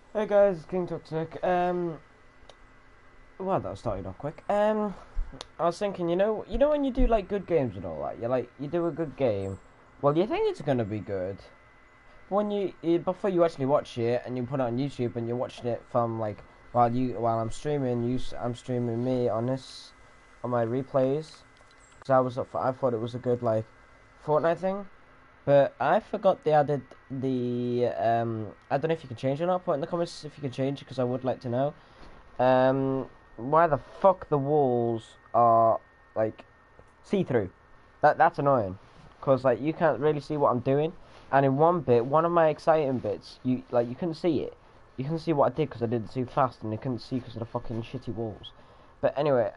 Hey guys, it's King Toxic. Well, that started off quick. I was thinking, when you do like good games and all that, you do a good game. Well, you think it's gonna be good when before you actually watch it and you put it on YouTube and you're watching it from like while I'm streaming I'm streaming me on this on my replays because I thought it was a good like Fortnite thing. But I forgot they added the I don't know if you can change it or not. Put in the comments if you can change it because I would like to know. Why the fuck the walls are like see-through? That's annoying, cause like you can't really see what I'm doing. And in one of my exciting bits, you couldn't see it. You couldn't see what I did because I did it too fast, and you couldn't see because of the fucking shitty walls. But anyway,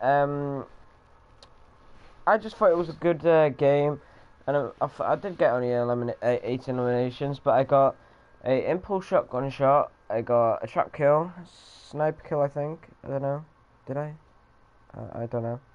I just thought it was a good game, and I did get only 8 eliminations, but I got a impulse shotgun shot, I got a trap kill, sniper kill, I think. I don't know. Did I? I don't know.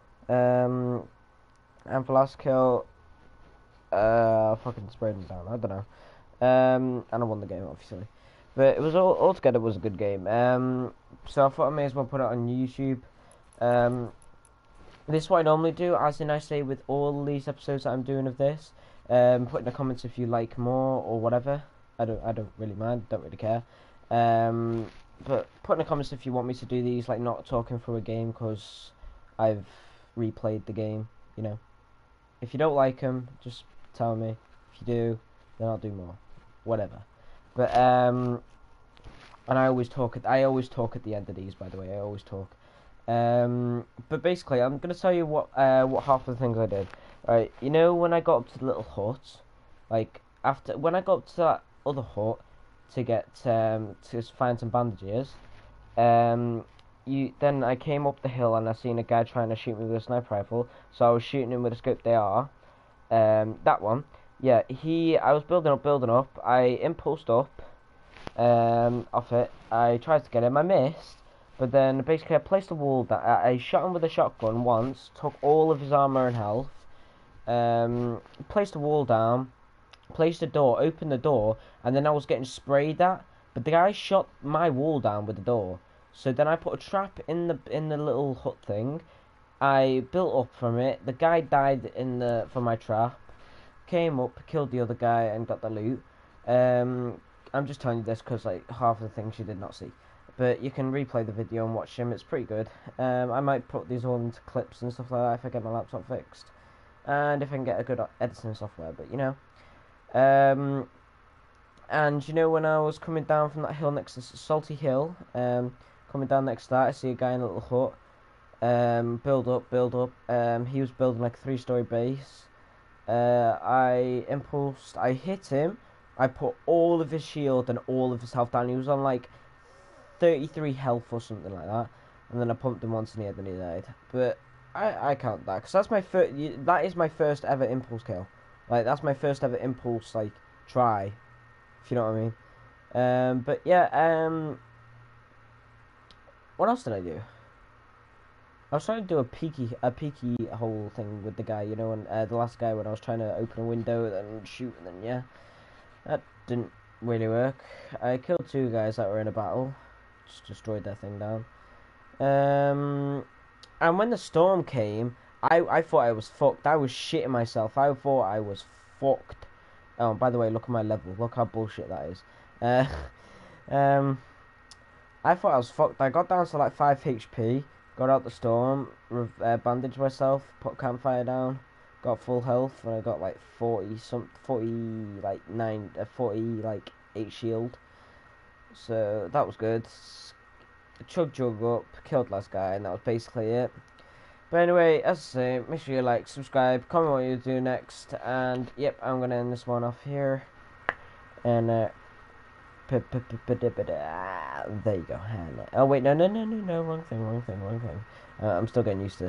And for last kill, I fucking sprayed him down. I don't know. And I won the game, obviously. But it was altogether was a good game. So I thought I may as well put it on YouTube. This is what I normally do, as in I say with all these episodes that I'm doing of this. Put in the comments if you like more or whatever. I don't really mind, don't really care. But put in the comments if you want me to do these, like not talking through a game, because I've replayed the game, you know. If you don't like them, just tell me. If you do, then I'll do more. Whatever. But, and I always talk at the end of these, by the way, I always talk. But basically, I'm gonna tell you what half of the things I did. Right, you know when I got up to the little hut, like when I got up to that other hut to get to find some bandages, um, then I came up the hill and I seen a guy trying to shoot me with a sniper rifle, so I was shooting him with a scope AR. That one, yeah. I was building up. I impulsed up, off it. I tried to get him. I missed. But then basically I placed a wall down. I shot him with a shotgun once, took all of his armor and health, placed a wall down, placed a door, opened the door, and then I was getting sprayed at. But the guy shot my wall down with the door. So then I put a trap in the little hut thing. I built up from it. The guy died from my trap. Came up, killed the other guy, and got the loot. I'm just telling you this because like half of the things you did not see. But you can replay the video and watch him. It's pretty good. I might put these all into clips and stuff like that if I get my laptop fixed, and if I can get a good editing software. But and when I was coming down from that hill next to Salty Hill, coming down next to that, I see a guy in a little hut. Build up, build up. He was building like a 3-story base. I impulsed. I hit him. I put all of his shield and all of his health down. He was on like 33 health or something like that, and then I pumped him once and he died. But I count that because that is my first ever impulse kill. Like that's my first ever impulse like try, if you know what I mean. But yeah. What else did I do? I was trying to do a peeky whole thing with the guy, and the last guy when I was trying to open a window and shoot, and then yeah, that didn't really work. I killed 2 guys that were in a battle. Just destroyed that thing down. And when the storm came, I thought I was fucked. I was shitting myself. I thought I was fucked. Oh, by the way, look at my level. Look how bullshit that is. Uh, um, I thought I was fucked. I got down to like 5 HP. Got out the storm. Bandaged myself. Put campfire down. Got full health. And I got like 40 like 8 shield. So that was good. Chug jug up, killed last guy, and that was basically it. But anyway, as I say, make sure you like, subscribe, comment what you do next, and yep, I'm gonna end this one off here. And there you go. Oh wait, no, wrong thing. I'm still getting used to this.